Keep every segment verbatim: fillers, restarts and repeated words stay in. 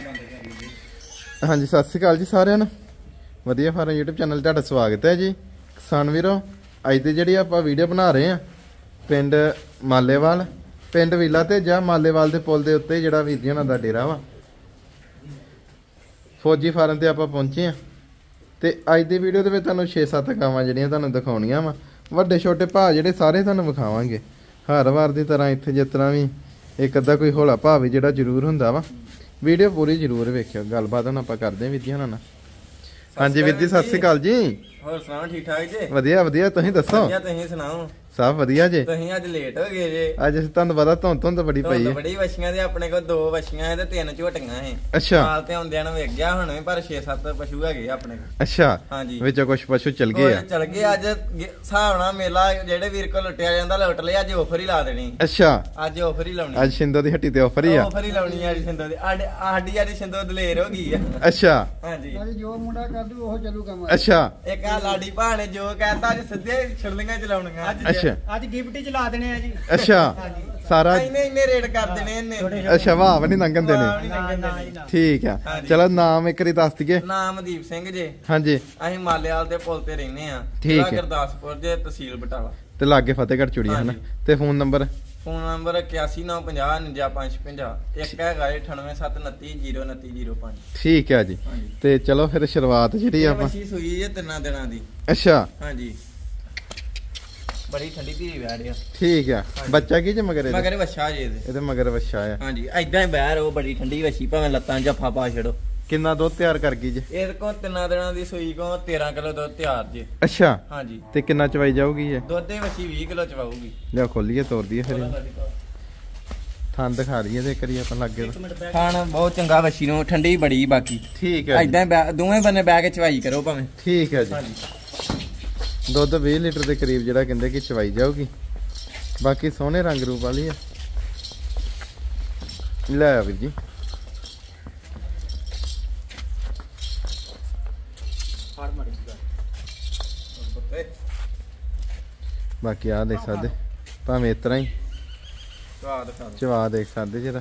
हाँ जी सत श्री अकाल जी सारिਆਂ ਨੂੰ ਵਧੀਆ ਫਾਰਮ यूट्यूब चैनल ਤੁਹਾਡਾ ਸਵਾਗਤ ਹੈ ਜੀ। ਕਿਸਾਨ ਵੀਰੋ ਅੱਜ ਦੀ ਜਿਹੜੀ ਆਪਾਂ ਵੀਡੀਓ ਬਣਾ ਰਹੇ ਆ ਪਿੰਡ ਮਾਲੇਵਾਲ ਪਿੰਡ ਵਿਲਾ ਤੇ ਜਾਂ ਮਾਲੇਵਾਲ ਦੇ ਪੁਲ ਦੇ ਉੱਤੇ ਜਿਹੜਾ ਵੀਰ ਜੀ ਉਹਨਾਂ ਦਾ ਡੇਰਾ ਵਾ ਫੌਜੀ ਫਾਰਮ ਤੇ ਆਪਾਂ ਪਹੁੰਚੇ ਆ ਤੇ ਅੱਜ ਦੀ ਵੀਡੀਓ ਦੇ ਵਿੱਚ ਤੁਹਾਨੂੰ ਛੇ ਸੱਤ ਗਾਵਾਂ ਜਿਹੜੀਆਂ ਤੁਹਾਨੂੰ ਦਿਖਾਉਣੀਆਂ ਵਾ ਵੱਡੇ ਛੋਟੇ ਭਾਅ ਜਿਹੜੇ ਸਾਰੇ ਤੁਹਾਨੂੰ ਵਿਖਾਵਾਂਗੇ। ਹਰ ਵਾਰ ਦੀ ਤਰ੍ਹਾਂ ਇੱਥੇ ਜਿਸ ਤਰ੍ਹਾਂ ਵੀ ਇੱਕ ਅੱਧਾ ਕੋਈ ਹੌਲਾ ਭਾਅ ਵੀ ਜਿਹੜਾ ਜ਼ਰੂਰ ਹੁੰਦਾ ਵਾ। ਵੀਡੀਓ ਪੂਰੀ ਜ਼ਰੂਰ ਵੇਖਿਓ। ਗੱਲਬਾਤ ਹੁਣ ਆਪਾਂ ਕਰਦੇ ਆਂ ਵੀਰ ਜੀ ਉਹਨਾਂ ਨਾਲ। ਹਾਂਜੀ ਵੀਰ ਜੀ ਸਤਿ ਸ਼੍ਰੀ ਅਕਾਲ ਜੀ। ਹੋਰ ਸੁਣਾਓ ਠੀਕ ਠਾਕ ਜੀ? ਵਧੀਆ ਵਧੀਆ ਤੁਸੀਂ ਦੱਸੋ? ਵਧੀਆ ਤੁਸੀਂ ਸੁਣਾਓ? ਸਭ ਵਧੀਆ ਜੀ। ਤੁਸੀਂ ਅੱਜ ਲੇਟ ਹੋ ਗਏ ਜੇ। ਅੱਜ ਤੁਹਾਨੂੰ ਪਤਾ ਧੁੰਦ ਧੁੰਦ ਬੜੀ ਪਈ ਹੈ। ਬੜੀ ਵਛੀਆਂ ਦੇ ਆਪਣੇ ਕੋਲ ਦੋ ਵਛੀਆਂ ਹੈ ਤੇ ਤਿੰਨ ਝੋਟੀਆਂ ਹੈ। ਅੱਛਾ ਹਾਲ ਤੇ ਹੁੰਦਿਆਂ ਨੂੰ ਵੇਖ ਗਿਆ ਹੁਣ ਪਰ ਛੇ ਸੱਤ ਪਸ਼ੂ ਹੈਗੇ ਆਪਣੇ ਕੋਲ। ਅੱਛਾ ਹਾਂਜੀ ਵਿੱਚੋਂ ਕੁਝ ਪਸ਼ੂ ਚਲ ਗਏ ਆ। ਚਲ ਗਏ ਅੱਜ ਹਿਸਾਬ ਨਾਲ ਮੇਲਾ ਜਿਹੜੇ ਵੀਰ ਕੋਲ ਲੁੱਟਿਆ ਜਾਂਦਾ ਲੁੱਟ ਲਿਆ। ਅੱਜ ਆਫਰ ਹੀ ਲਾ ਦੇਣੀ। ਅੱਛਾ ਅੱਜ ਆਫਰ ਹੀ ਲਾਉਣੀ। ਅੱਜ ਸਿੰਧੋ ਦੀ ਹੱਟੀ ਤੇ ਆਫਰ ਹੀ ਆ। ਆਫਰ ਹੀ ਲਾਉਣੀ ਆ ਅੱਜ ਸਿੰਧੋ ਦੀ। ਸਾਡੀ ਅੱਜ ਸਿੰਧੋ ਦਲੇਰ ਹੋ ਗਈ ਆ। ਅੱਛਾ ਹਾਂਜੀ ਜੋ ਮੁੰਡਾ ਕਰ ਦੂ ਉਹ ਚੱਲੂ ਕੰਮ। ਅੱਛਾ ਇੱਕ ਆ ਲਾਡੀ ਭਾ ਨੇ ਜੋ ਕਹਿਤਾ ਅੱਜ ਸਿੱਧੇ ਛੜਲੀਆਂ ਚਲਾਉਣੀਆਂ। ਅੱਛਾ ਅੱਜ ਗਿਫਟ ਚਲਾ ਦੇਣੇ ਆ ਜੀ। ਅੱਛਾ ਸਾਰਾ ਇੰਨੇ ਇੰਨੇ ਰੇਟ ਕਰ ਦੇਣੇ ਇਹਨੇ। ਅੱਛਾ ਵਾਹ ਵੀ ਨਹੀਂ ਲੰਘਣ ਦੇਣੇ। ਠੀਕ ਆ ਚਲੋ ਨਾਮ ਇੱਕ ਵਾਰੀ ਦੱਸ ਦਈਏ। ਨਾਮ ਮਦੀਪ ਸਿੰਘ ਜੀ। ਹਾਂਜੀ ਅਸੀਂ ਮਾਲੇਵਾਲ ਦੇ ਪੁਲ ਤੇ ਰਹਿੰਦੇ ਆ। ਠੀਕ ਹੈ। ਗੁਰਦਾਸਪੁਰ ਦੇ ਤਹਿਸੀਲ ਬਟਾਲਾ ਤੇ ਲਾਗੇ ਫਤਿਹਗੜ੍ਹ ਚੂੜੀਆਂ ਹਨ। ਤੇ ਫੋਨ ਨੰਬਰ ਫੋਨ ਨੰਬਰ ਇਕਿਆਸੀ ਨੌ ਪੰਜਾਹ ਉਣੰਜਾ ਪੰਜ ਸੌ ਪੰਜਾਹ। ਇੱਕ ਹੈਗਾ ਅਠਾਨਵੇਂ ਸੱਤ ਉਨੱਤੀ ਜ਼ੀਰੋ ਉਨੱਤੀ ਜ਼ੀਰੋ ਪੰਜ। ਠੀਕ ਹੈ ਜੀ। ਤੇ ਚਲੋ ਫਿਰ ਸ਼ੁਰੂਆਤ ਜਿਹੜੀ ਆਪਾਂ ਮੱਛੀ ਸੂਈ ਹੈ ਤਿੰਨਾਂ ਦਿਨਾਂ ਦੀ। ਅੱਛਾ ਹਾਂਜੀ ਬੜੀ ਠੰਡੀ ਧੀਰੀ ਵੈੜ ਆ। ਠੀਕ ਆ ਬੱਚਾ ਕੀ ਜੇ ਮਗਰ ਇਹਦੇ? ਮਗਰ ਵੱਛਾ ਜੇ ਇਹਦੇ। ਇਹਦੇ ਮਗਰ ਵੱਛਾ ਆ। ਹਾਂਜੀ ਐਦਾਂ ਹੀ ਬਹਿਰ ਉਹ ਬੜੀ ਠੰਡੀ ਵੱਛੀ ਭਾਵੇਂ ਲੱਤਾਂ ਜੱਫਾ ਪਾ ਛੜੋ। ਕਿੰਨਾ ਦੁੱਧ ਤਿਆਰ ਕਰ ਗਈ ਜੇ? ਇਹਦੇ ਕੋਲ ਤਿੰਨਾਂ ਦਿਨਾਂ ਦੀ ਸੂਈ ਕੋ ਤੇਰਾਂ ਕਿਲੋ ਦੁੱਧ ਤਿਆਰ ਜੇ। ਅੱਛਾ ਹਾਂਜੀ ਤੇ ਕਿੰਨਾ ਚਵਾਈ ਜਾਊਗੀ ਇਹ? ਦੁੱਧ ਦੀ ਵੱਛੀ ਵੀਹ ਕਿਲੋ ਚਵਾਊਗੀ। ਲਿਆ ਖੋਲੀਏ ਤੋੜ ਦਈਏ ਫਿਰ ਥਾਂ ਦਿਖਾ ਦਈਏ ਤੇ ਕਰੀਏ ਆਪਾਂ ਲੱਗੇ ਖਾਣ ਬਹੁਤ ਚੰਗਾ ਵੱਛੀ ਨੂੰ ਠੰਡੀ ਬੜੀ ਬਾਕੀ। ਠੀਕ ਹੈ ਐਦਾਂ ਦੋਵੇਂ ਬੰਨੇ ਬਹਿ ਕੇ ਚਵਾਈ ਕਰੋ ਭਾਵੇਂ। ਠੀਕ ਹੈ ਜੀ। ਦੁੱਧ ਵੀਹ ਲੀਟਰ ਦੇ ਕਰੀਬ ਜਿਹੜਾ ਕਹਿੰਦੇ ਕਿ ਚਵਾਈ ਜਾਊਗੀ। ਬਾਕੀ ਸੋਹਣੇ ਰੰਗ ਰੂਪ ਵਾਲੀ ਆ। ਲੈ ਆ ਵੀਰ ਜੀ ਬਾਕੀ ਆ ਦੇਖ ਸਕਦੇ ਭਾਵੇਂ ਇਸ ਤਰ੍ਹਾਂ ਹੀ ਚਵਾ ਦੇਖ ਸਕਦੇ ਜਰਾ।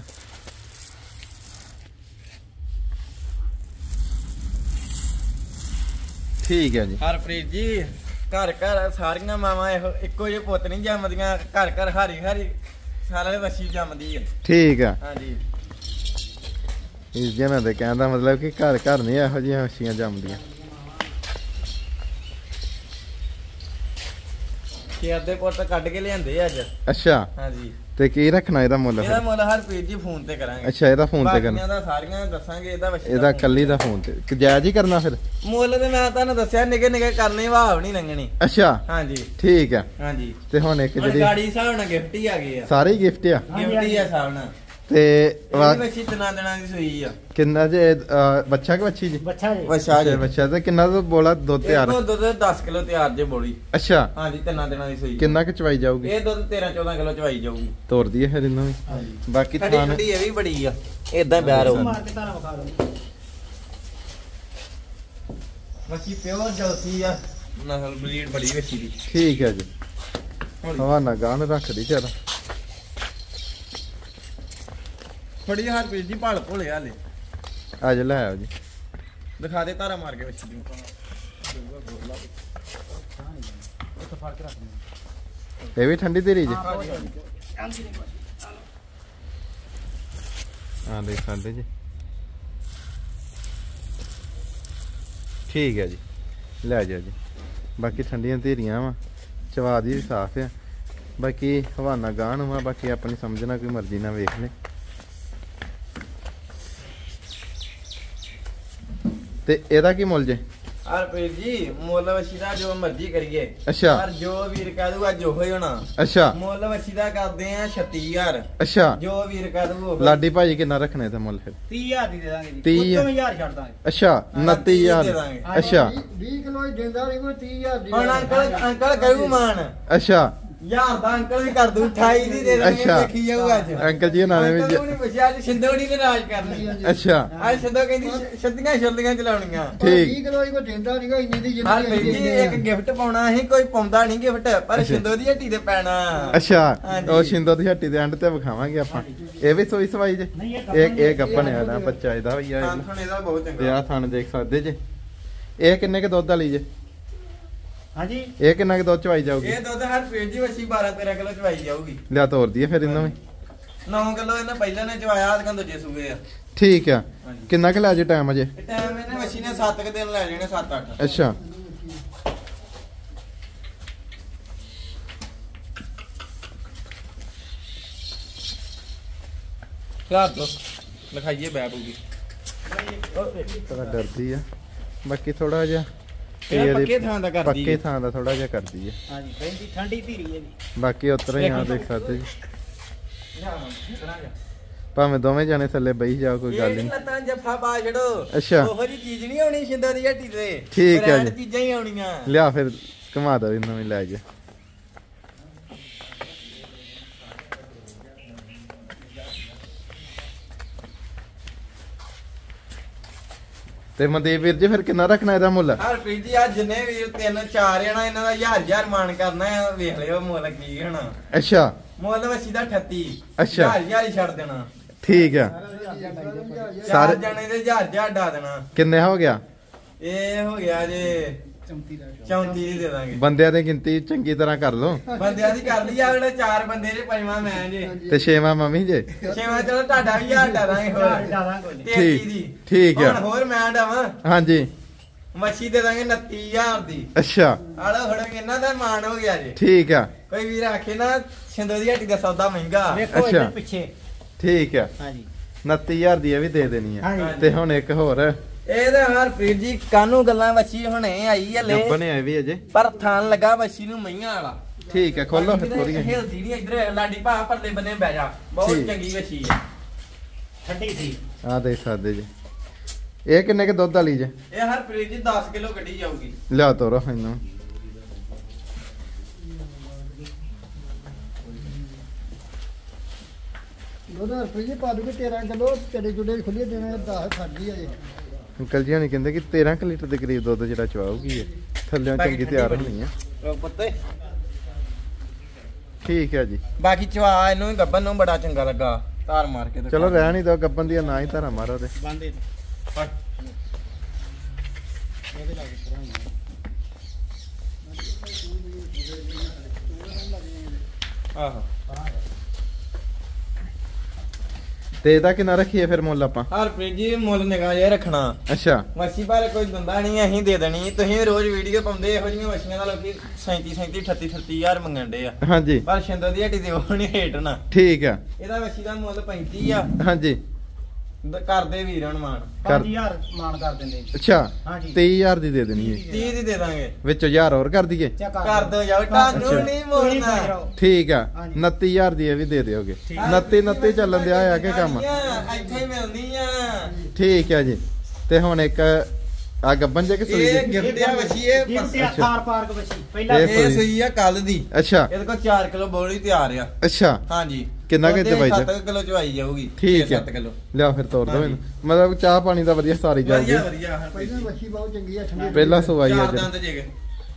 ਠੀਕ ਹੈ ਜੀ। ਹਰਪ੍ਰੀਤ ਜੀ ਘਰ ਘਰ ਸਾਰੀਆਂ ਮਾਵਾਂ ਇਹੋ ਇੱਕੋ ਜਿਹੇ ਪੁੱਤ ਨਹੀਂ ਜੰਮਦੀਆਂ। ਘਰ ਘਰ ਹਾਰੀ ਹਾਰੀ ਸਾਰਿਆਂ ਦੀ ਵੱਛੀ ਜੰਮਦੀ ਹੈ। ਠੀਕ ਆ। ਹਾਂਜੀ ਇਸ ਜਨਾਂ ਦੇ ਕਹਿਣ ਦਾ ਮਤਲਬ ਕਿ ਘਰ ਘਰ ਨਹੀਂ ਇਹੋ ਜਿਹੀਆਂ ਵੱਛੀਆਂ ਜੰਮਦੀਆਂ। ਸ਼ੇਰ ਦੇ ਪੁੱਤ ਕੱਢ ਕੇ ਲਿਆਂਦੇ ਅੱਜ। ਅੱਛਾ ਹਾਂਜੀ ਤੇ ਕੀ ਰੱਖਣਾ ਇਹਦਾ ਮੁੱਲ? ਇਹਦਾ ਮੁੱਲ ਹਰਪ੍ਰੀਤ ਜੀ ਫੋਨ ਤੇ ਕਰਾਂਗੇ। ਅੱਛਾ ਇਹਦਾ ਫੋਨ ਤੇ ਕਰਨਾ? ਬਾਕੀਆਂ ਦਾ ਸਾਰੀਆਂ ਦੱਸਾਂਗੇ। ਇਹਦਾ ਵੱਛੀ ਇਹਦਾ ਕੱਲੀ ਦਾ ਫੋਨ ਤੇ ਜਾਇਜ਼ ਹੀ ਕਰਨਾ ਫਿਰ? ਮੁੱਲ ਤੇ ਮੈਂ ਤੁਹਾਨੂੰ ਦੱਸਿਆ ਨਿੱਕੇ ਨਿੱਕੇ ਕਰਨੇ ਭਾਵ ਨਹੀਂ ਲੰਘਣੀ। ਅੱਛਾ ਹਾਂਜੀ ਠੀਕ ਆ। ਹਾਂਜੀ ਤੇ ਹੁਣ ਇੱਕ ਜਿਹੜੀ ਗਾੜੀ ਹਿਸਾਬ ਨਾਲ ਗਿਫਟ ਹੀ ਆ ਗਏ ਆ। ਸਾਰੇ ਗਿਫਟ ਆ? ਗਿਫਟ ਹੀ ਆ ਹਿਸਾਬ ਨਾਲ। ਤੇ ਇਹ ਵੱਛੀ ਤਿੰਨਾਂ ਦਿਨਾਂ ਦੀ ਸੂਈ ਆ। ਕਿੰਨਾ ਜੇ ਬੱਚਾ ਕਿ ਵੱਛੀ ਜੀ? ਬੱਚਾ ਜੀ। ਵੱਛਾ ਜੀ ਬੱਚਾ ਤੇ ਕਿੰਨਾ ਦਾ ਬੋਲਾ ਦੁੱਧ ਤਿਆਰ? ਇਹ ਦੁੱਧ ਦਸ ਕਿਲੋ ਤਿਆਰ ਜੇ ਬੋਲੀ। ਅੱਛਾ ਹਾਂਜੀ ਤਿੰਨਾਂ ਦਿਨਾਂ ਦੀ ਸੂਈ। ਕਿੰਨਾ ਕਿ ਚਵਾਈ ਜਾਊਗੀ? ਇਹ ਦੁੱਧ ਤੇਰਾਂ ਚੌਦਾਂ ਕਿਲੋ ਚਵਾਈ ਜਾਊਗੀ। ਤੋੜ ਦਈਏ ਫਿਰ ਇਹਨਾਂ ਵੀ। ਬਾਕੀ ਠੰਡੀ ਥਾਨ ਠੰਡੀ ਇਹ ਵੀ ਬੜੀ ਆ। ਇਦਾਂ ਬਿਆਰ ਹੋ ਮਾਰ ਕੇ ਧਾਰਾ ਵਿਖਾ ਦੋ। ਮੱਛੀ ਪਿਓਰ ਜਲਸੀ ਆ। ਨਸਲ ਬਰੀਡ ਬੜੀ ਵੱਛੀ ਦੀ। ਠੀਕ ਹੈ ਜੀ। ਹਵਾਨਾ ਗਾਣ ਰੱਖਦੀ ਚਾਰਾ ਥੋੜੀ ਹਰ ਪੀਸ ਦੀ ਭਾਲ ਭੋਲੇ ਹਾਲੇ। ਅੱਜ ਲੈ ਆਓ ਜੀ ਦਿਖਾ ਦੇ ਧਾਰਾ ਮਾਰ ਕੇ ਵੱਛੀ ਦੀ। ਇਹ ਵੀ ਠੰਡੀ ਧੀਰੀ ਜੀ? ਹਾਂ ਦੇਖ ਸਕਦੇ ਜੀ। ਠੀਕ ਹੈ ਜੀ ਲੈ ਜਾਓ ਜੀ। ਬਾਕੀ ਠੰਡੀਆਂ ਧੀਰੀਆਂ ਵਾ ਚਵਾ ਦੀ ਵੀ ਸਾਫ਼ ਆ। ਬਾਕੀ ਹਵਾਨਾ ਗਾਣ ਵਾ ਬਾਕੀ ਆਪਣੀ ਸਮਝਣਾ ਕੋਈ ਮਰਜ਼ੀ ਨਾਲ ਵੇਖ ਲੈ। ਤੇ ਇਹਦਾ ਕੀ ਮੁੱਲ ਜੇ? ਹਰਪ੍ਰੀਤ ਜੀ ਮੁੱਲ ਵੱਛੀ ਦਾ ਜੋ ਮਰਜ਼ੀ ਕਰੀਏ। ਅੱਛਾ ਪਰ ਜੋ ਵੀਰ ਕਹਿ ਦੂ ਅੱਜ ਉਹੋ ਹੀ ਹੋਣਾ। ਅੱਛਾ ਮੁੱਲ ਵੱਛੀ ਦਾ ਕਰਦੇ ਆ ਛੱਤੀ ਹਜ਼ਾਰ। ਅੱਛਾ ਜੋ ਵੀਰ ਕਹਿ ਦੂ ਲਾਡੀ ਭਾਜੀ ਕਿੰਨਾ ਰੱਖਣਾ ਇਹਦਾ ਮੁੱਲ ਫਿਰ? ਤੀਹ ਹਜ਼ਾਰ ਦੀ ਦੇ ਦਾਂਗੇ ਜੀ। ਤੀਹ ਹਜ਼ਾਰ ਛੱਡ ਦਾਂਗੇ। ਅੱਛਾ ਉਨੱਤੀ ਹਜ਼ਾਰ। ਅੱਛਾ ਵੀਹ ਕਿਲੋ ਦਿੰਦਾ ਨਹੀਂ ਕੋਈ ਤੀਹ ਹਜ਼ਾਰ ਦੀ। ਹੁਣ ਅੰਕਲ ਅੰਕਲ ਕਰੂ ਮਾਨ। ਅੱਛਾ ਯਾਰ ਦਾ ਅੰਕਲ ਵੀ ਕਰ ਦੂ ਅਠਾਈ ਦੀ ਦੇ ਦਾਂਗੇ ਅੱਛਾ। ਦੇਖੀ ਜਾਊ ਅੱਜ ਅੰਕਲ ਜੀ ਨਾਲੇ ਅੰਕਲ ਵੀ ਨੂੰ ਨਹੀਂ ਪੁੱਛਿਆ ਅੱਜ ਸਿੰਧੋੜੀ ਨੇ ਰਾਜ ਕਰਨੀ ਅੱਛਾ ਅੱਜ ਸਿੰਧੋ ਕਹਿੰਦੀ ਛੱਡੀਆਂ ਛੱਡੀਆਂ ਚਲਾਉਣੀਆਂ ਠੀਕ। ਠੀਕ ਕਿਲੋ ਕੋਈ ਦਿੰਦਾ ਨਹੀਂਗਾ ਇੰਨੀ ਦੀ ਹਾਂ ਬਈ ਜੀ ਇੱਕ ਗਿਫਟ ਪਾਉਣਾ ਸੀ ਕੋਈ ਪਾਉਂਦਾ ਨਹੀਂ ਗਿਫਟ ਪਰ ਅੱਛਾ। ਸਿੰਧੋ ਦੀ ਹੱਟੀ ਤੇ ਪੈਣਾ ਅੱਛਾ ਹਾਂਜੀ। ਉਹ ਸ਼ਿੰਦੋ ਦੀ ਹੱਟੀ ਦੇ ਐਂਡ ਤੇ ਵਿਖਾਵਾਂਗੇ ਆਪਾਂ ਇਹ ਵੀ ਸੋਈ ਸਵਾਈ ਜੇ ਨਹੀਂ, ਇਹ ਇਹ ਗੱਭਣ ਇਹ ਗੱਪਨ ਆ ਨਾ ਬੱਚਾ ਇਹਦਾ ਵੀ ਆ ਹਾਂ ਹੁਣ ਇਹਦਾ ਬਹੁਤ ਤੇ ਚੰਗਾ ਆ ਥਣ ਦੇਖ ਸਕਦੇ ਜੇ ਇਹ ਕਿੰਨੇ ਕੇ ਦੁੱਧ ਵਾਲੀ ਜੇ ਹਾਂਜੀ ਇਹ ਕਿੰਨਾ ਕੇ ਦੁੱਧ ਚਵਾਈ ਜਾਊਗੀ ਇਹ ਦੁੱਧ ਹਰ ਪੇਜ ਜੀ ਵਸੀ ਬਾਰਾਂ ਤੇਰਾਂ ਕਿਲੋ ਚਵਾਈ ਜਾਊਗੀ ਲਿਆ ਤੋਰ ਦਈਏ ਫਿਰ ਇਹਨਾਂ ਵੀ ਨੌ ਕਿਲੋ ਇਹਨਾਂ ਪਹਿਲਾਂ ਨੇ ਚਵਾਇਆ ਆਦਕਾਂ ਦੂਜੇ ਸੂਏ ਆ ਠੀਕ ਆ ਹਾਂਜੀ। ਕਿੰਨਾ ਕੁ ਲੈ ਜੇ ਟਾਈਮ ਅਜੇ ਇਹ ਟਾਈਮ ਇਹਨੇ ਵਸੀ ਨੇ ਸੱਤ ਕੁ ਦਿਨ ਲੈ ਜਾਣੇ ਸੱਤ ਅੱਠ ਅੱਛਾ ਘਰ ਤੋਂ ਲਿਖਾਈਏ ਬੈ ਪੂਗੀ ਥੋੜਾ ਡਰਦੀ ਆ ਬਾਕੀ ਥੋੜਾ ਜਿਹਾ ਇਹ ਇਹਦੀ ਪੱਕੇ ਥਾਂ ਦਾ ਕਰਦੀ ਪੱਕੇ ਹੈ। ਥਾਂ ਦਾ ਥੋੜਾ ਜਿਹਾ ਕਰਦੀ ਹੈ ਹਾਂਜੀ ਕਹਿੰਦੀ ਠੰਡੀ ਧੀਰੀ ਹੈ ਜੀ ਬਾਕੀ ਉਤਰਾ ਹੀ ਆ ਦੇਖ ਸਕਦੇ ਜੀ ਲਿਆ ਮਾਂ, ਇਤਨਾ ਜਾ। ਭਾਵੇਂ ਦੋਵੇਂ ਜਾਣੇ ਥੱਲੇ ਬਈ ਜਾ ਕੋਈ ਗੱਲ ਇਹ ਨਹੀਂ ਲੱਤਾਂ ਜੱਫਾ ਪਾ ਛੜੋ ਅੱਛਾ। ਉਹੋ ਜੀ ਚੀਜ਼ ਨਹੀਂ ਆਉਣੀ ਸ਼ਿੰਦੋ ਦੀ ਹੱਟੀ ਤੇ ਠੀਕ ਹੈ brand ਜੀ। ਚੀਜ਼ਾਂ ਹੀ ਆਉਣੀਆਂ ਲਿਆ ਫਿਰ ਘੁਮਾ ਦੋ ਇਹਨਾਂ ਵੀ ਲੈ ਜਾ ਤੇ ਮਨਦੀਪ ਵੀਰ ਜੀ ਫਿਰ ਕਿੰਨਾ ਰੱਖਣਾ ਇਹਦਾ ਮੁੱਲ ਹਰਪ੍ਰੀਤ ਜੀ ਆ ਜਿੰਨੇ ਵੀਰ ਤਿੰਨ ਚਾਰ ਜਣਾ ਇਹਨਾਂ ਦਾ ਹਜ਼ਾਰ ਹਜ਼ਾਰ ਮਾਨ ਕਰਨਾ ਆ ਵੇਖ ਲਿਓ ਮੁੱਲ ਕੀ ਹੋਣਾ ਅੱਛਾ ਮੁੱਲ ਵਸੀ ਦਾ ਅਠੱਤੀ ਅੱਛਾ। ਹਜ਼ਾਰ ਹਜ਼ਾਰ ਹੀ ਛੱਡ ਦੇਣਾ ਠੀਕ ਆ ਚਾਰ ਸਾਰੇ ਜਣੇ ਦੇ ਹਜ਼ਾਰ ਹਜ਼ਾਰ ਡਾ ਦੇਣਾ ਕਿੰਨੇ ਹੋ ਗਿਆ ਇਹ ਹੋ ਗਿਆ ਜੇ ਚੌਂਤੀ ਦਾ ਚੌਂਤੀ ਦੀ ਦੇ ਦਾਂਗੇ ਬੰਦਿਆਂ ਦੀ ਗਿਣਤੀ ਚੰਗੀ ਤਰ੍ਹਾਂ ਕਰ ਲਓ ਬੰਦਿਆਂ ਦੀ ਕਰ ਲਈ ਆ ਜਿਹੜੇ ਚਾਰ ਬੰਦੇ ਜੇ ਪੰਜਵਾਂ ਮੈਂ ਜੇ ਤੇ ਛੇਵਾਂ ਮੰਮੀ ਜੇ ਛੇਵਾਂ ਚਲੋ ਤੁਹਾਡਾ ਵੀ ਹਜ਼ਾਰ ਡਾ ਦਾਂਗੇ ਹੋਰ ਡਾਲਾਂ ਕੋਈ ਨਹੀਂ ਤੇਤੀ ਠੀਕ- ਦੀ ਠੀਕ ਆ। ਹੁਣ ਹੋਰ ਮੈਂ ਡਾਵਾਂ ਹਾਂਜੀ ਮੱਛੀ ਦੇ ਦਾਂਗੇ ਉਨੱਤੀ ਹਜ਼ਾਰ ਦੀ ਅੱਛਾ ਆਲੋ ਹੁਣ ਇਹਨਾਂ ਦਾ ਮਾਣ ਹੋ ਗਿਆ ਜੇ ਠੀਕ ਆ ਕੋਈ ਵੀਰ ਆਖੇ ਨਾ ਸਿੰਧੋ ਦੀ ਹੱਟੀ ਦਾ ਸੌਦਾ ਮਹਿੰਗਾ ਵੇਖੋ ਅੱਛਾ। ਇੱਧਰ ਪਿੱਛੇ ਠੀਕ ਆ ਹਾਂਜੀ ਉਨੱਤੀ ਹਜ਼ਾਰ ਦੀ ਇਹ ਵੀ ਦੇ ਦੇਣੀ ਆ ਹਾਂਜੀ। ਤੇ ਹੁਣ ਇੱਕ ਹੋਰ ਇਹ ਤਾਂ ਹਰਪ੍ਰੀਤ ਜੀ ਕਾਨੂੰ ਗੱਲਾਂ ਵੱਛੀ ਹੁਣੇ ਆਈ ਹਲੇ ਗੱਬਣੇ ਆ ਵੀ ਅਜੇ ਪਰ ਥਾਨ ਲੱਗਾ ਵੱਛੀ ਨੂੰ ਮਈਆਂ ਵਾਲਾ ਠੀਕ ਆ ਖੋਲੋ ਫਿਰ ਥੋੜੀ ਹਿਲਦੀ ਨਹੀਂ ਇਧਰ ਲਾਡੀ ਭਾ ਪਰਲੇ ਬੰਨੇ ਬਹਿ ਜਾ ਬਹੁਤ ਠੀਕ। ਚੰਗੀ ਵੱਛੀ ਹੈ ਠੰਡੀ ਸੀ ਆ ਦੇਖ ਸਕਦੇ ਜੀ ਇਹ ਕਿੰਨੇ ਕੇ ਦੁੱਧ ਵਾਲੀ ਜੇ ਇਹ ਹਰਪ੍ਰੀਤ ਜੀ ਦਸ ਕਿਲੋ ਕੱਢੀ ਜਾਊਗੀ ਲਿਆ ਤੋਰੋ ਇਹਨੂੰ ਉਹਦਾ ਰੁਪਏ ਪਾ ਦੂਗੇ ਤੇਰਾਂ ਕਿਲੋ ਤੇਰੇ ਜੁੜੇ ਖੁੱਲੇ ਦੇਣੇ ਦਸ ਖੜਦੀ ਆ ਜੀ ਅੰਕਲ ਜੀ ਹਣੀ ਕਹਿੰਦੇ ਕਿ ਤੇਰਾਂ ਕੁ ਲੀਟਰ ਦੇ ਕਰੀਬ ਦੁੱਧ ਜਿਹੜਾ ਚਵਾਉਗੀ ਇਹ ਥੱਲਿਆਂ ਚੰਗੀ ਤਿਆਰ ਹੋਣੀ ਆ ਰੋਕ ਪੁੱਤੇ ਠੀਕ ਹੈ ਜੀ ਬਾਕੀ ਚਵਾ ਇਹਨੂੰ ਵੀ ਗੱਬਨ ਨੂੰ ਬੜਾ ਚੰਗਾ ਲੱਗਾ ਧਾਰ ਮਾਰ ਕੇ ਚਲੋ ਰਹਿਣ ਹੀ ਦੋ ਗੱਬਨ ਦੀ ਨਾ ਹੀ ਧਾਰਾ ਮਾਰੋ ਤੇ ਬੰਦੇ ਇਹਦੇ ਲਾਗੇ ਕਰਾਂਗੇ ਆਹੋ ਤੇ ਇਹਦਾ ਕਿੰਨਾ ਰੱਖੀਏ ਫਿਰ ਮੁੱਲ ਆਪਾਂ ਹਰਪ੍ਰੀਤ ਜੀ ਮੁੱਲ ਨਿਗਾਹ ਜਿਹਾ ਰੱਖਣਾ ਅੱਛਾ ਮੱਛੀ ਬਾਰੇ ਕੋਈ ਦੰਦਾ ਨਹੀਂ ਅਸੀਂ ਦੇ ਦੇਣੀ ਤੁਸੀਂ ਰੋਜ਼ ਵੀਡੀਓ ਪਾਉਂਦੇ ਇਹੋ ਜਿਹੀਆਂ ਮੱਛੀਆਂ ਦਾ ਲੋਕੀ ਸੈਂਤੀ ਸੈਂਤੀ ਅਠੱਤੀ ਅਠੱਤੀ ਹਜ਼ਾਰ ਮੰਗਣ ਡੇ ਆ ਹਾਂਜੀ ਪਰ ਸ਼ਿੰਦੋ ਦੀ ਹੱਟੀ ਤੇ ਉਹ ਨਹੀਂ ਰੇਟ ਨਾ ਠੀਕ ਆ ਇਹਦਾ ਮੱਛੀ ਦਾ ਮੁੱਲ ਪੈਂਤੀ ਆ ਹਾਂਜੀ ਦ- ਕਰਦੇ ਵੀਰ ਹਨੂਮਾਨ ਪੰਜ ਹਜ਼ਾਰ ਮਾਨ ਕਰ ਦਿੰਦੇ ਜੀ। ਅੱਛਾ ਹਾਂਜੀ। ਤੇਈ ਹਜ਼ਾਰ ਦੀ ਦੇ ਦੇਣੀ ਹੈ ਤੀਹ ਦੀ ਦੇ ਦਾਂਗੇ ਵਿੱਚ ਹਜ਼ਾਰ ਹੋਰ ਕਰ ਦਈਏ ਚੱਕ ਕਰ ਦੋ ਜਾਓ ਤੁਹਾਨੂੰ ਅੱਛਾ। ਨਹੀਂ ਮੋੜਨਾ ਠੀਕ ਆ ਹਾਂਜੀ। ਉਨੱਤੀ ਹਜ਼ਾਰ ਦੀ ਇਹ ਵੀ ਦੇ ਦਿਓਗੇ ਠੀਕ। ਉਨੱਤੀ ਉਨੱਤੀ ਚੱਲਣ ਦਿਆ ਆ ਕੇ ਕੰਮ ਇੱਥੇ ਹੀ ਮਿਲਦੀ ਆ ਠੀਕ ਆ ਜੀ ਤੇ ਹੁਣ ਇੱਕ ਆ ਗੱਬਨ ਜੇ ਕਿ ਸੂਈ ਇਹ ਜੀ? ਗਿਫਟ ਆ ਵਸੀ ਇਹ ਜੀ ਤੇ ਅੱਛਾ। ਥਾਰ ਪਾਰਕ ਬੱਚੀ ਪਹਿਲਾਂ ਇਹ ਇਹ ਸਹੀ ਆ ਕੱਲ ਦੀ ਅੱਛਾ ਇਹਦੇ ਕੋਲ ਚਾਰ ਕਿਲੋ ਬੋਲੀ ਤਿਆਰ ਆ ਅੱਛਾ ਹਾਂਜੀ ਕਿੰਨਾ ਕੁ ਚਵਾਈ ਜਾ? ਸੱਤ ਕਿਲੋ ਚਵਾਈ ਜਾਊਗੀ ਠੀਕ ਆ ਸੱਤ ਕਿਲੋ ਲਿਆ ਫਿਰ ਤੋੜ ਦੋ ਹਾਂਜੀ। ਮੈਨੂੰ ਮਤਲਬ ਚਾਹ ਪਾਣੀ ਦਾ ਵਧੀਆ ਸਾਰੀ ਜਾਊਗੀ ਵਧੀਆ ਵਧੀਆ ਹਰਪ੍ਰੀਤ ਪਹਿਲਾਂ ਜੀ। ਬੱਚੀ ਬਹੁਤ ਚੰਗੀ ਆ ਠੰਡੀ ਪਹਿਲਾ ਸਵਾਈ ਆ ਚਾਰ ਜੀ ਦੰਦ ਜੇਗੇ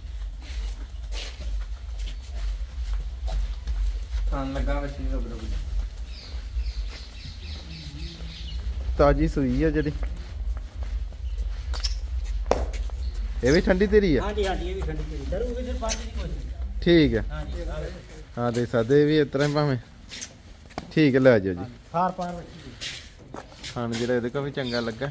ਥਾਂ ਲੱਗਾ ਵਸੀ ਰੁਕ ਰੁਕ ਤਾਜੀ ਸੂਈ ਆ ਜਿਹੜੀ ਇਹ ਵੀ ਠੰਡੀ ਤੇਰੀ ਆ ਹਾਂਜੀ ਹਾਂਜੀ ਇਹ ਵੀ ਠੰਡੀ ਤੇਰੀ ਡਰੂ ਵੀ ਫਿਰ ਪੰਜ ਦੀ ਕੋਈ ਠੀਕ ਆ ਹਾਂਜੀ ਹਾਂ ਦੇ ਸਕਦੇ ਵੀ ਇਸ ਤਰ੍ਹਾਂ ਹੀ ਭਾਵੇਂ ਠੀਕ ਹੈ, ਲੈ ਜਾਓ ਜੀ ਥਾਰ ਪਾਰ ਬੱਚੀ ਖਾਣ ਜਿਹੜਾ ਇਹਦੇ ਕੋ ਵੀ ਚੰਗਾ ਲੱਗਾ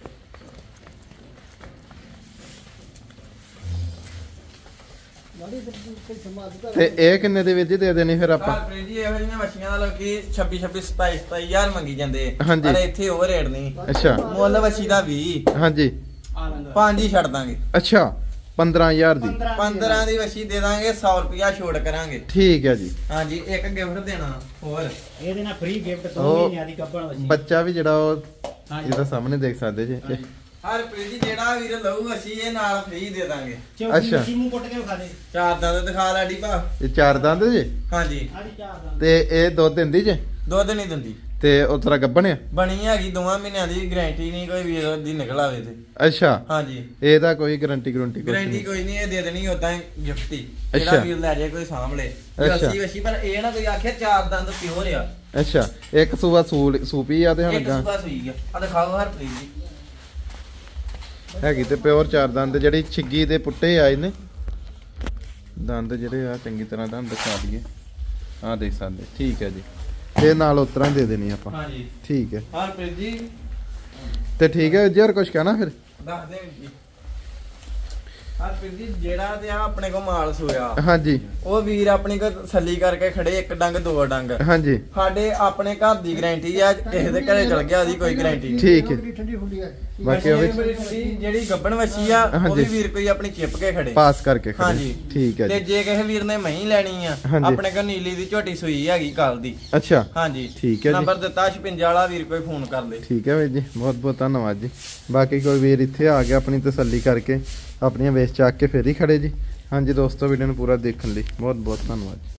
ਤੇ ਇਹ ਕਿੰਨੇ ਦੇ ਵਿੱਚ ਹੀ ਦੇ ਦੇਣੀ ਫਿਰ ਆਪਾਂ ਹਰਪ੍ਰੀਤ ਜੀ ਇਹੋ ਜਿਹੀਆਂ ਮੱਛੀਆਂ ਦਾ ਲੋਕੀ ਛੱਬੀ ਛੱਬੀ ਸਤਾਈ ਸਤਾਈ ਹਜ਼ਾਰ ਮੰਗੀ ਜਾਂਦੇ ਹਾਂਜੀ। ਪਰ ਇੱਥੇ ਉਹ ਰੇਟ ਨਹੀਂ ਅੱਛਾ ਮੁੱਲ ਮੱਛੀ ਦਾ ਵੀਹ ਹਾਂਜੀ ਆ ਲੰਗਾ ਪੰਜ ਹੀ ਛੱਡ ਦਾਂਗੇ ਅੱਛਾ ਪੰਦਰਾਂ ਹਜ਼ਾਰ ਦੀ ਪੰਦਰਾਂ ਦੀ ਮੱਛੀ ਦੇ ਦਾਂਗੇ ਸੌ ਰੁਪਿਆ ਛੋੜ ਕਰਾਂਗੇ ਠੀਕ ਹੈ ਜੀ ਹਾਂਜੀ ਇੱਕ ਗਿਫਟ ਦੇਣਾ ਹੋਰ ਇਹਦੇ ਨਾਲ ਫ੍ਰੀ ਗਿਫਟ ਦੋ ਉਹ ਮਹੀਨਿਆਂ ਦੀ ਕੱਪੜ ਬੱਚੀ ਬੱਚਾ ਵੀ ਜਿਹੜਾ ਉਹ ਹਾਂਜੀ। ਜਿਹਦਾ ਸਾਹਮਣੇ ਦੇਖ ਸਕਦੇ ਜੀ ਇਹ ਹਰਪ੍ਰੀਤ ਜੀ ਜਿਹੜਾ ਵੀਰ ਲਊ ਅਸੀਂ ਇਹ ਨਾਲ ਫ੍ਰੀ ਦੇ ਦਾਂਗੇ। ਚੌਕੀ ਮੱਛੀ ਮੂੰਹ ਕੁੱਟ ਕੇ ਵਿਖਾ ਦੇ। ਚਾਰ ਦੰਦ ਦਿਖਾ ਲਾਡੀ ਭਾ। ਇਹ ਚਾਰ ਦੰਦ ਜੇ ਹਾਂਜੀ ਆੜੀ ਚਾਰ ਦੰਦ ਤੇ ਇਹ ਦੁੱਧ ਦਿੰਦੀ ਜੇ ਦੁੱਧ ਨਹੀਂ ਦਿੰਦੀ ਤੇ ਉਹ ਤਰ੍ਹਾਂ ਗੱਭਣ ਆ? ਬਣੀ ਹੈਗੀ ਦੋਵਾਂ ਮਹੀਨਿਆਂ ਦੀ ਗਾਰੰਟੀ ਨਹੀਂ ਕੋਈ ਵੀਰ ਦੀ ਨਿਕਲ ਆਵੇ ਤੇ। ਅੱਛਾ ਹਾਂਜੀ ਇਹਦਾ ਕੋਈ ਗਾਰੰਟੀ ਗਾਰੰਟੀ ਗਾਰੰਟੀ ਕੋਈ ਨਹੀਂ ਇਹ ਦੇ ਦੇਣੀ ਉਦਾਂ ਹੀ ਗਿਫਟ ਹੀ ਅੱਛਾ। ਜਿਹੜਾ ਵੀਰ ਲੈ ਜਾਏ ਕੋਈ ਸਾਂਭਲੇ ਅੱਛਾ। ਅਸੀਂ ਵਸੀ ਪਰ ਇਹ ਨਾ ਕੋਈ ਆਖਿਆ ਚਾਰ ਦੰਦ ਪਿਓਰ ਆ। ਅੱਛਾ ਇੱਕ ਸੂਆ ਸੂਲ ਸੂਪੀ ਆ ਤੇ ਹੁਣ ਇੱਕ ਗਾਂ ਸੁਬਾ ਸੂਈ ਆ ਆ ਦਿਖਾਓ ਹਰਪ੍ਰੀਤ ਜੀ। ਹੈਗੀ ਤੇ ਪਿਓਰ ਚਾਰ ਦੰਦ ਜਿਹੜੀ ਛਿੱਗੀ ਦੇ ਪੁੱਟੇ ਆਏ ਨੇ ਦੰਦ ਜਿਹੜੇ ਆ ਚੰਗੀ ਤਰ੍ਹਾਂ ਤੁਹਾਨੂੰ ਦਿਖਾ ਦਈਏ ਆ ਦੇਖ ਸਕਦੇ ਠੀਕ ਹੈ ਜੀ ਤੇ ਨਾਲ ਉਤਰਾਂ ਦੇ ਦੇਣੀ ਆਪਾਂ ਹਾਂਜੀ ਠੀਕ ਹੈ ਹਰਪ੍ਰੀਤ ਜੀ ਤੇ ਠੀਕ ਹੈ ਜੀ ਹੋਰ ਕੁਝ ਕਹਿਣਾ ਫਿਰ ਦੱਸ ਦੇ ਜੀ। ਹਰਪ੍ਰੀਤ ਜੀ ਜਿਹੜਾ ਤੇ ਆ ਆਪਣੇ ਕੋਲ ਮਾਲ ਸੋਇਆ ਹਾਂਜੀ ਉਹ ਵੀਰ ਆਪਣੀ ਕੋ ਤਸੱਲੀ ਕਰਕੇ ਖੜੇ ਇੱਕ ਡੰਗ ਦੋ ਡੰਗ ਹਾਂਜੀ ਸਾਡੇ ਆਪਣੇ ਘਰ ਦੀ ਗਾਰੰਟੀ ਆ ਕਿਸੇ ਦੇ ਘਰੇ ਚਲ ਗਿਆ ਉਹਦੀ ਕੋਈ ਗਾਰੰਟੀ ਨਹੀਂ। ਠੀਕ ਹੈ ਬੜੀ ਠੰਡੀ ਹੁੰਦੀ ਹੈ। ਬਾਕੀ ਉਹ ਵੀ ਜਿਹੜੀ ਗੱਬਣ ਵੱਛੀ ਆ ਉਹ ਹਾਂਜੀ। ਵੀ ਵੀਰ ਕੋਈ ਆਪਣੀ ਚਿਪ ਕੇ ਖੜੇ। ਪਾਸ ਕਰਕੇ ਖੜੇ ਹਾਂਜੀ ਠੀਕ ਹੈ ਤੇ ਜੀ ਜੇ ਕਿਸੇ ਵੀਰ ਨੇ ਮਹੀਂ ਲੈਣੀ ਆ ਹਾਂਜੀ। ਆਪਣੇ ਕੋਲ ਨੀਲੀ ਦੀ ਝੋਟੀ ਸੂਈ ਹੈਗੀ ਕੱਲ ਦੀ। ਅੱਛਾ ਹਾਂਜੀ ਠੀਕ ਹੈ ਜੀ। ਨੰਬਰ ਦਿੱਤਾ ਛਪੰਜਾ ਵਾਲਾ ਵੀਰ ਕੋਈ ਫੋਨ ਕਰ ਲੇ। ਠੀਕ ਹੈ ਵੀਰ ਜੀ ਬਹੁਤ ਬਹੁਤ ਧੰਨਵਾਦ ਜੀ ਬਾਕੀ ਕੋਈ ਵੀਰ ਇੱਥੇ ਆ ਗਿਆ ਆਪਣੀ ਤਸੱਲੀ ਕਰਕੇ ਆਪਣੀਆਂ ਵੇਚ ਚੱਕ ਕੇ ਫੇਰ ਹੀ ਖੜੇ ਜੀ ਹਾਂਜੀ ਦੋਸਤੋ ਵੀਡੀਓ ਨੂੰ ਪੂਰਾ ਦੇਖਣ ਲਈ ਬਹੁਤ ਬਹੁਤ ਧੰਨਵਾਦ।